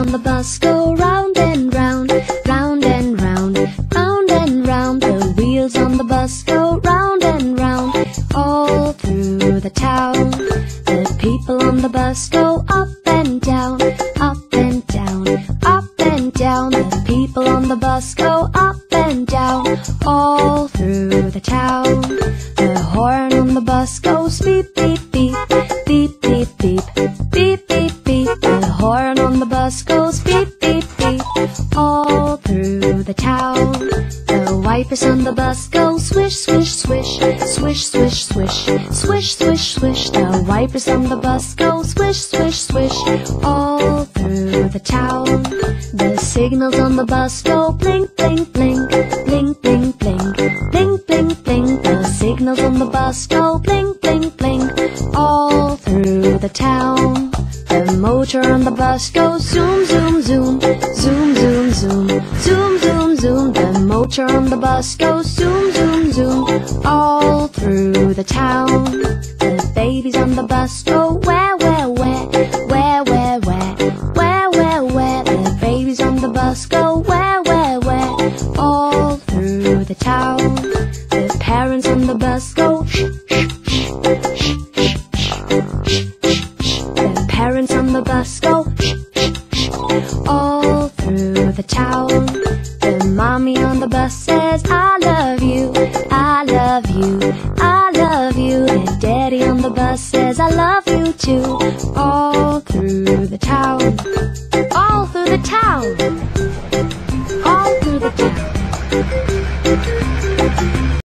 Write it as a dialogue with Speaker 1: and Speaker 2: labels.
Speaker 1: on the bus go round and round, round and round, round and round. The wheels on the bus go round and round, all through the town. The people on the bus go up and down, up and down, up and down. The people on the bus go up and down, all through the town. The horn on the bus goes beep, beep, beep, beep, beep, beep, beep, beep, beep. The horn on the bus goes beep, beep, beep, all through the town. The wipers on the bus go swish, swish, swish, swish, swish, swish, swish, swish, swish. The wipers on the bus go swish, swish, swish, all through the town. The signals on the bus go blink, blink, blink, blink, blink, blink, blink, blink, blink. The signals on the bus go blink, blink, blink, all through the town. The motor on the bus goes zoom, zoom, zoom, zoom, zoom, zoom, zoom, zoom, zoom. The motor on the bus goes zoom, zoom, zoom, all through the town. The babies on the bus go where, where, where, where, where, where, where, where, where. The babies on the bus go where, where, where, all through the town. The parents on the bus go shh, shh, shh, shh, shh, shh. The parents on the bus go shh, shh, shh, all through the town. The mommy on the bus says, I love you, I love you, I love you. The daddy on the bus says, I love you too, all through the town, all through the town, all through the town.